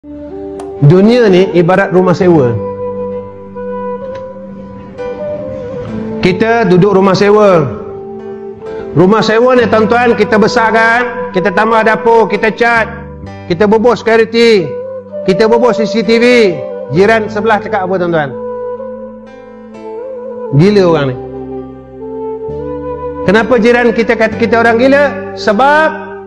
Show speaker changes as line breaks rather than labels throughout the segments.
Dunia ni ibarat rumah sewa. Kita duduk rumah sewa. Rumah sewa ni tuan-tuan, kita besarkan, kita tambah dapur, kita cat, kita bubuh security, kita bubuh CCTV. Jiran sebelah cakap apa tuan-tuan? Gila orang ni. Kenapa jiran kita kata kita orang gila? Sebab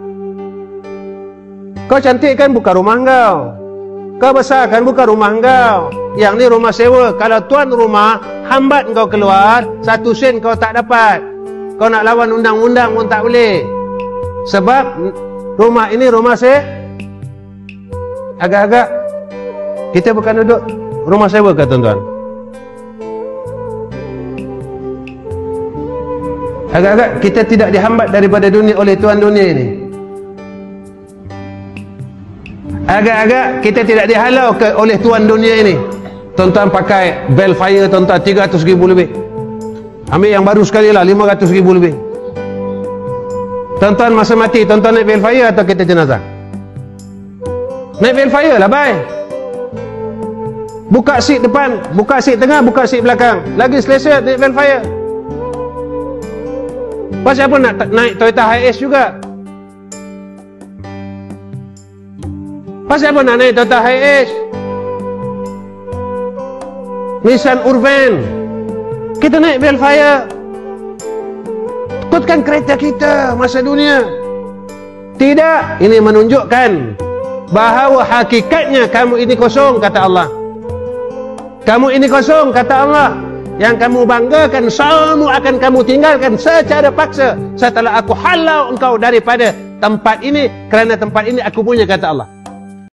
kau cantik kan bukan rumah kau, kau besar kan bukan rumah kau. Yang ni rumah sewa. Kalau tuan rumah hambat kau keluar, 1 sen kau tak dapat. Kau nak lawan undang-undang pun tak boleh. Sebab rumah ini rumah sewa. Agak-agak kita bukan duduk rumah sewa ke tuan-tuan? Agak-agak kita tidak dihambat daripada dunia oleh tuan dunia ini. Agak-agak kita tidak dihalau oleh tuan dunia ini. Tuan-tuan pakai Belfire tuan-tuan 300,000 lebih. Ambil yang baru sekali lah 500,000 lebih. Tuan-tuan masa mati, tuan-tuan naik Belfire atau kita jenazah? Naik Belfire lah bye. Buka seat depan, buka seat tengah, buka seat belakang. Lagi selesa naik Belfire. Pasal apa nak naik Toyota Hiace juga? Pasal apa nak naik Toyota Hiace? Nissan Urban. Kita naik Belfire. Takutkan kereta kita masa dunia. Tidak, ini menunjukkan bahawa hakikatnya kamu ini kosong, kata Allah. Kamu ini kosong, kata Allah. Yang kamu banggakan semua akan kamu tinggalkan secara paksa setelah aku halau engkau daripada tempat ini, kerana tempat ini aku punya, kata Allah.